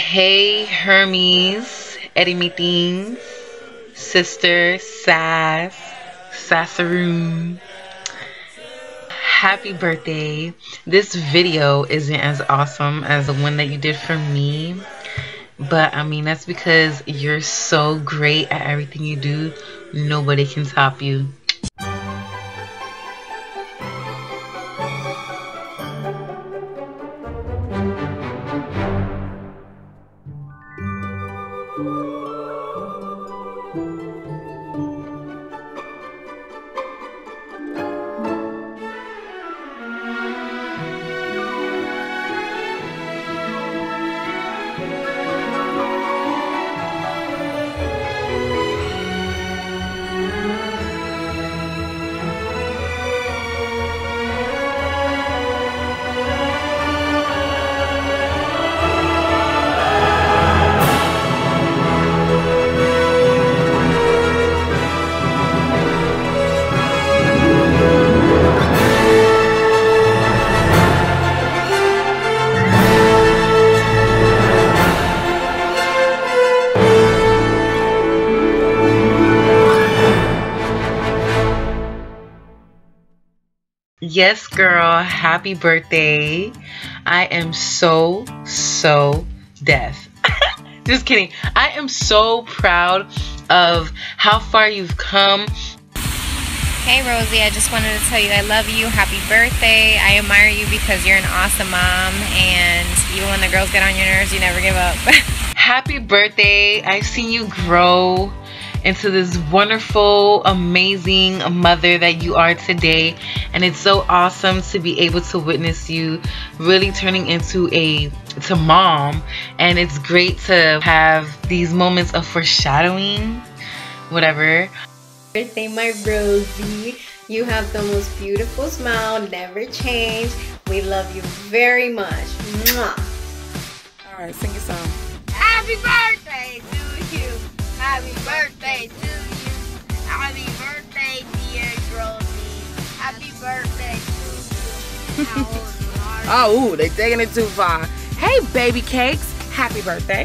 Hey Hermes, Eddie Meetings, Sister Sass, Sassaroon. Happy birthday. This video isn't as awesome as the one that you did for me, but I mean that's because you're so great at everything you do. Nobody can top you. Yes, girl, happy birthday. I am so deaf. Just kidding. I am so proud of how far you've come. Hey Rosie, I just wanted to tell you I love you. Happy birthday. I admire you because you're an awesome mom, and even when the girls get on your nerves, you never give up. Happy birthday. I've seen you grow into this wonderful, amazing mother that you are today, and it's so awesome to be able to witness you really turning into mom. And it's great to have these moments of foreshadowing, whatever. Birthday, my Rosie. You have the most beautiful smile, never change. We love you very much. Mwah. All right, sing your song. Happy birthday to you. Happy birthday to you. Happy birthday, dear Rosie. Happy birthday to you. How old are you? Oh, they taking it too far. Hey, baby cakes. Happy birthday.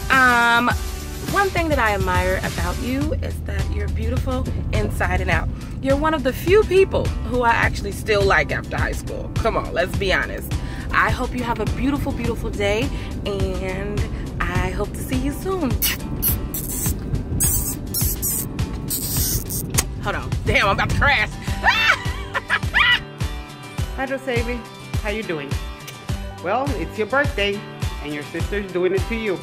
One thing that I admire about you is that you're beautiful inside and out. You're one of the few people who I actually still like after high school. Come on, let's be honest. I hope you have a beautiful, beautiful day, and I hope to see you soon. Hold on. Damn, I'm about to crash. Hi, Josevi. How you doing? Well, it's your birthday, and your sister's doing it to you.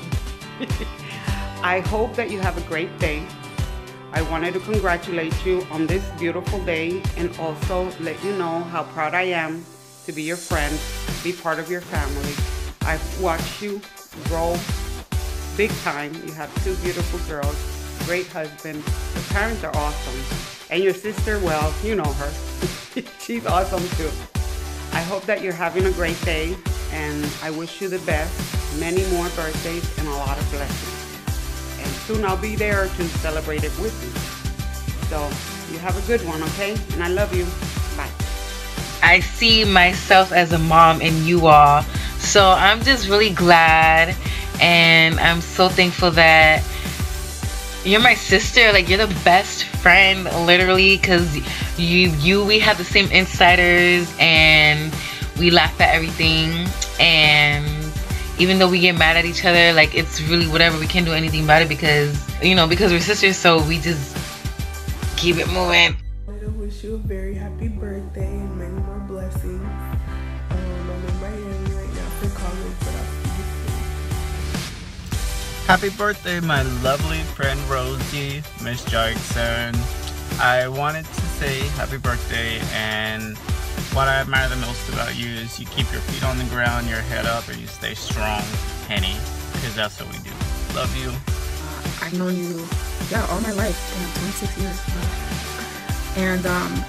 I hope that you have a great day. I wanted to congratulate you on this beautiful day, and also let you know how proud I am to be your friend, be part of your family. I've watched you grow big time. You have two beautiful girls, great husband. Your parents are awesome. And your sister, well, you know her. She's awesome too. I hope that you're having a great day, and I wish you the best. Many more birthdays and a lot of blessings. And soon I'll be there to celebrate it with you. So you have a good one, okay? And I love you. Bye. I see myself as a mom in you all. So I'm just really glad, and I'm so thankful that you're my sister. Like, you're the best friend, literally, because we have the same insiders, and we laugh at everything. And even though we get mad at each other, like, it's really whatever. We can't do anything about it because, you know, because we're sisters. So we just keep it moving. I wanted to wish you a very happy birthday and many more blessings. I'm in Miami right now for college, but I'll see you soon. Happy birthday, my lovely friend Rosie, Miss Jackson. I wanted to say happy birthday, and what I admire the most about you is you keep your feet on the ground, your head up, and you stay strong, Henny, because that's what we do. Love you. I've known you, all my life, 26 years. And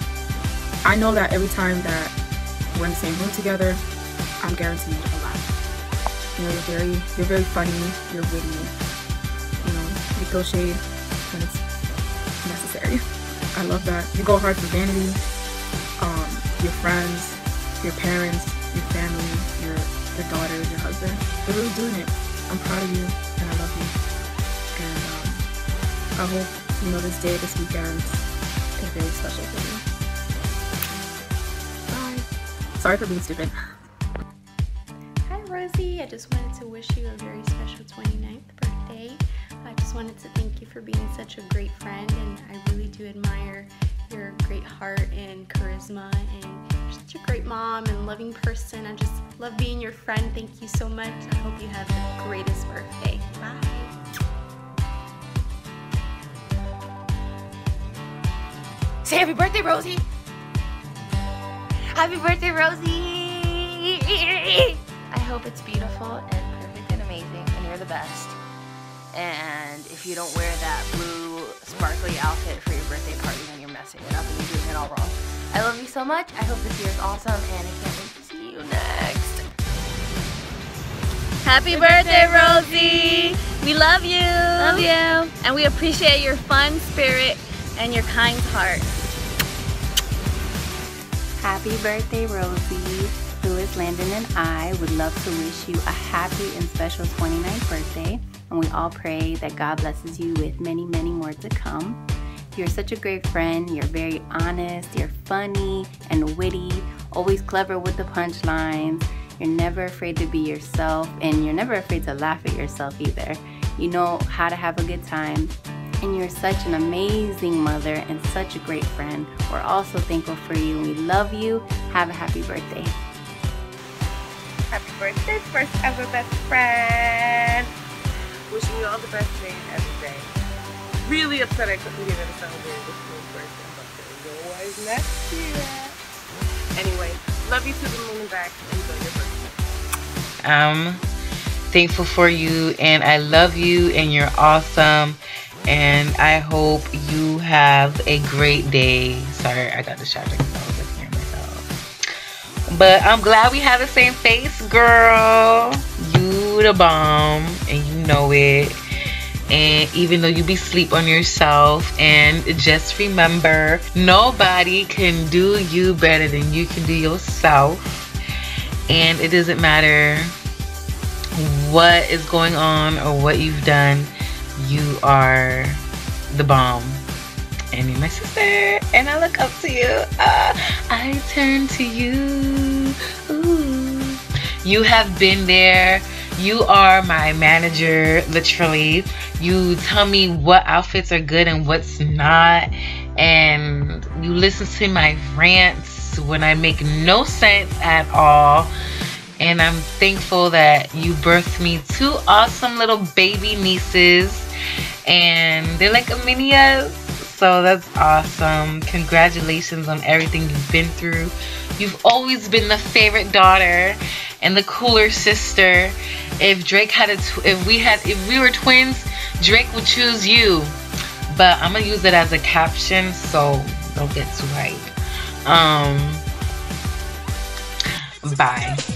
I know that every time that we're in the same room together, I'm guaranteed a laugh. You know, you're very funny, you're witty, you know, you throw shade when it's necessary. I love that. You go hard for vanity, your friends, your parents, your family, your daughters, your husband. You're really doing it. I'm proud of you, and I love you. And I hope, you know, this day, this weekend is very special for you. Bye. Sorry for being stupid. Hi Rosie, I just wanted to wish you a very special 29th birthday. I just wanted to thank you for being such a great friend, and I really do admire your great heart and charisma, and you're such a great mom and loving person. I just love being your friend. Thank you so much. I hope you have the greatest birthday. Bye. Say happy birthday, Rosie. Happy birthday, Rosie. I hope it's beautiful and perfect and amazing, and you're the best. And if you don't wear that blue sparkly outfit for your birthday party, then you're messing it up and you're doing it all wrong. I love you so much. I hope this year is awesome, and I can't wait to see you next. Happy birthday, Rosie. We love you. Love you. And we appreciate your fun spirit and your kind heart. Happy birthday, Rosie. Louis, Landon, and I would love to wish you a happy and special 29th birthday. And we all pray that God blesses you with many, many more to come. You're such a great friend. You're very honest. You're funny and witty. Always clever with the punchlines. You're never afraid to be yourself. And you're never afraid to laugh at yourself either. You know how to have a good time. And you're such an amazing mother and such a great friend. We're all so thankful for you. We love you. Have a happy birthday. Happy birthday, first ever best friend. Wishing you all the best day and every day. Really upset I couldn't get to celebrate this birthday, but there's always next year. Anyway, love you to the moon and back. Enjoy your birthday. I'm thankful for you, and I love you, and you're awesome. And I hope you have a great day. Sorry, I got distracted because I was looking at myself. But I'm glad we have the same face, girl. You the bomb, and you know it. And even though you be sleep on yourself, and just remember, nobody can do you better than you can do yourself. And it doesn't matter what is going on or what you've done, you are the bomb. And you're my sister, and I look up to you. I turn to you. Ooh. You have been there. You are my manager, literally. You tell me what outfits are good and what's not. And you listen to my rants when I make no sense at all. And I'm thankful that you birthed me 2 awesome little baby nieces. And they're like a mini us. So that's awesome. Congratulations on everything you've been through. You've always been the favorite daughter and the cooler sister. If Drake had if we were twins, Drake would choose you. But I'm gonna use it as a caption, so don't get too hype. Bye.